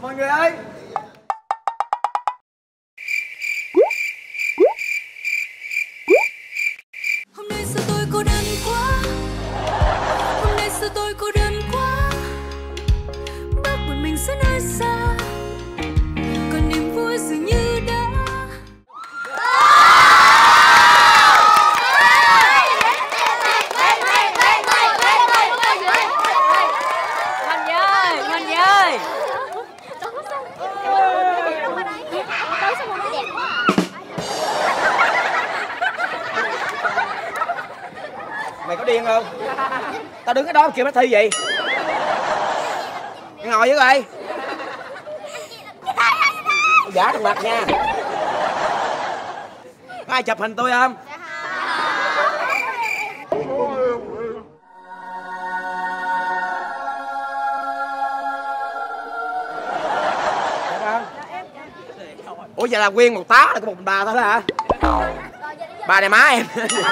Mọi người ơi. Hôm nay sao tôi cô đơn quá, hôm nay sao tôi cô đơn quá, bước một mình giữa nơi xa, còn niềm vui dường như đã. Mày có điên không? Tao đứng ở đó kêu nó thi gì? Mày ngồi với coi. Giả thằng mặt nha. Có ai chụp hình tôi không? Ủa vậy là nguyên một tá là có một bà thôi hả? Bà này má em.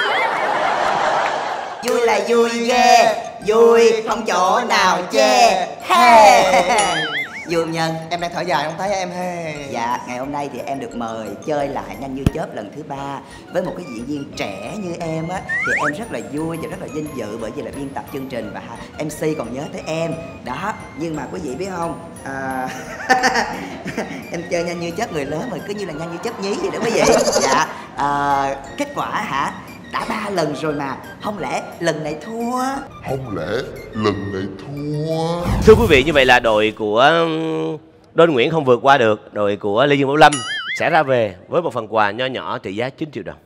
Vui là vui ghê, vui không chỗ nào chê. Hey. Vui nhân. Em đang thở dài không thấy em he. Dạ, ngày hôm nay thì em được mời chơi lại Nhanh Như Chớp lần thứ 3 với một cái diễn viên trẻ như em á, thì em rất là vui và rất là vinh dự, bởi vì là biên tập chương trình và MC còn nhớ tới em đó. Nhưng mà quý vị biết không, em chơi Nhanh Như Chớp người lớn mà cứ như là Nhanh Như Chớp nhí vậy đó quý vị. Dạ, kết quả hả, đã 3 lần rồi mà không lẽ lần này thua? Không lẽ lần này thua? Thưa quý vị, như vậy là đội của Đôn Nguyễn không vượt qua được đội của Lê Dương Bảo Lâm sẽ ra về với một phần quà nho nhỏ trị giá 9 triệu đồng.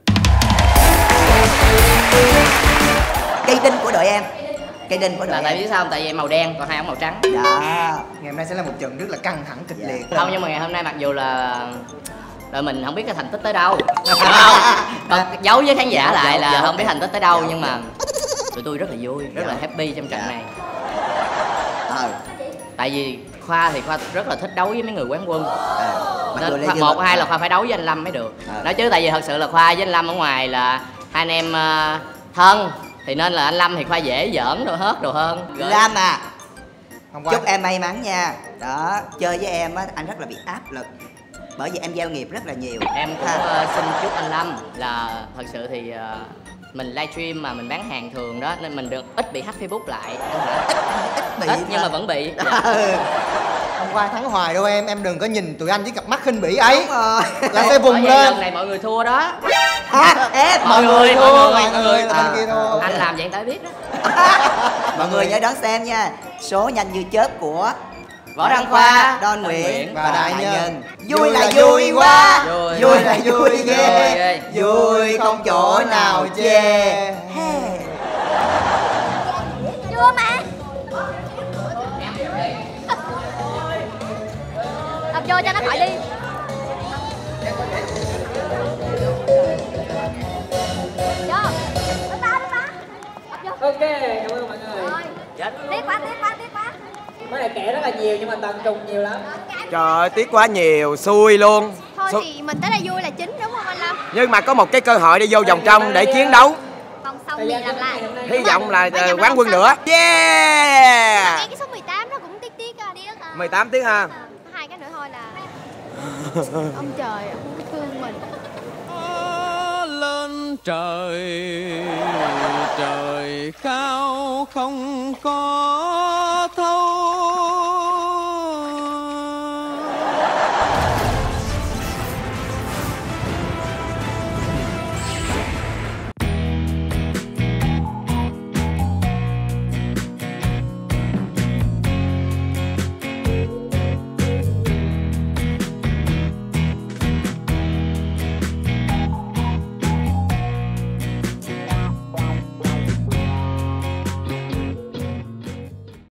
Cây đinh của đội em. Cây đinh của đội em. Tại vì sao không? Tại vì màu đen còn hai ống màu trắng. Dạ. Ngày hôm nay sẽ là một trận rất là căng thẳng kịch liệt. Không, nhưng mà ngày hôm nay mặc dù là đội mình không biết cái thành tích tới đâu, còn giấu với khán giả lại là không biết thành tích tới đâu, nhưng mà tụi tôi rất là vui, rất là happy trong trận này. Tại vì Khoa thì Khoa rất là thích đấu với mấy người quán quân, nên một hai là Khoa phải đấu với anh Lâm mới được. Nói chứ tại vì thật sự là Khoa với anh Lâm ở ngoài là hai anh em thân, thì nên là anh Lâm thì Khoa dễ giỡn đồ hết đồ hơn. Lâm à, chúc em may mắn nha. Đó, chơi với em á anh rất là bị áp lực, bởi vì em giao nghiệp rất là nhiều. Em cũng xin chúc anh Lâm là thật sự thì mình livestream mà mình bán hàng thường đó, nên mình được ít bị hack Facebook lại. Ít nhưng mà vẫn bị. Không có ai thắng hoài đâu em đừng có nhìn tụi anh với cặp mắt khinh bỉ ấy. Đúng rồi. Là sẽ vùng lên. Lần này mọi người thua đó. Em mọi người thua. Anh làm vậy người ta biết đó. Mọi người nhớ đón xem nha. Số Nhanh Như Chớp của Võ Đăng Khoa, Đôn Nguyễn và Đại Nhân. Vui là vui quá, vui là vui ghê, vui không chỗ nào chê. Chưa mà. Đập vô cho nó khỏi đi. Vô. Ok, cảm ơn mọi người. Tiếc quá. Mấy này kẻ rất là nhiều nhưng mà tần trùng nhiều lắm. Trời ơi, tiếc quá nhiều, xui luôn. Thôi thì mình tới đây vui là chính đúng không anh Lâm? Nhưng mà có một cái cơ hội đi vô vòng trong để chiến đấu. Còn xong thì làm lại. Hy vọng là quán quân nữa. Yeah. Nghe cái số 18 nó cũng tiếc điếc à. 18 tiếng ha. Hai cái nữa thôi là ông trời không thương mình. Lên trời cao không có thấu.